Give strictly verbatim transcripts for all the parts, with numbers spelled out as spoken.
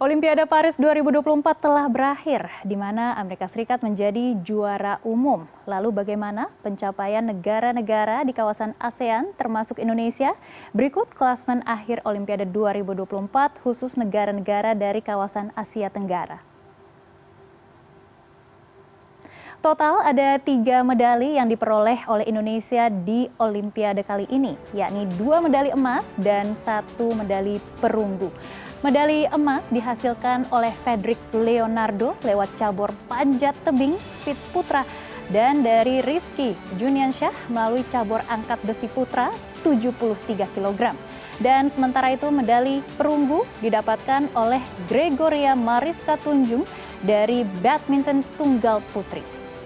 Olimpiade Paris dua ribu dua puluh empat telah berakhir, di mana Amerika Serikat menjadi juara umum. Lalu bagaimana pencapaian negara-negara di kawasan ASEAN termasuk Indonesia? Berikut klasmen akhir Olimpiade dua ribu dua puluh empat khusus negara-negara dari kawasan Asia Tenggara. Total ada tiga medali yang diperoleh oleh Indonesia di Olimpiade kali ini, yakni dua medali emas dan satu medali perunggu. Medali emas dihasilkan oleh Fedrik Leonardo lewat cabur panjat tebing speed putra dan dari Rizky Juniansyah melalui cabur angkat besi putra tujuh puluh tiga kilogram. Dan sementara itu medali perunggu didapatkan oleh Gregoria Mariska Tunjung dari badminton tunggal putri.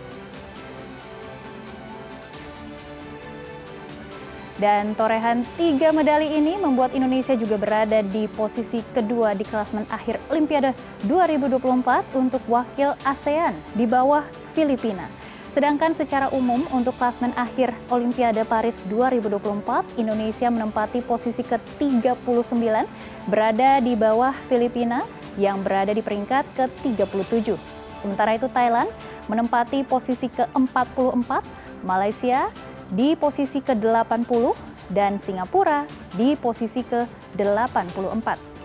Dan torehan tiga medali ini membuat Indonesia juga berada di posisi kedua di klasmen akhir Olimpiade dua ribu dua puluh empat untuk wakil ASEAN di bawah Filipina. Sedangkan secara umum untuk klasmen akhir Olimpiade Paris dua ribu dua puluh empat, Indonesia menempati posisi ke tiga puluh sembilan, berada di bawah Filipina yang berada di peringkat ke tiga puluh tujuh. Sementara itu Thailand menempati posisi ke empat puluh empat, Malaysia di posisi ke delapan puluh dan Singapura di posisi ke delapan puluh empat.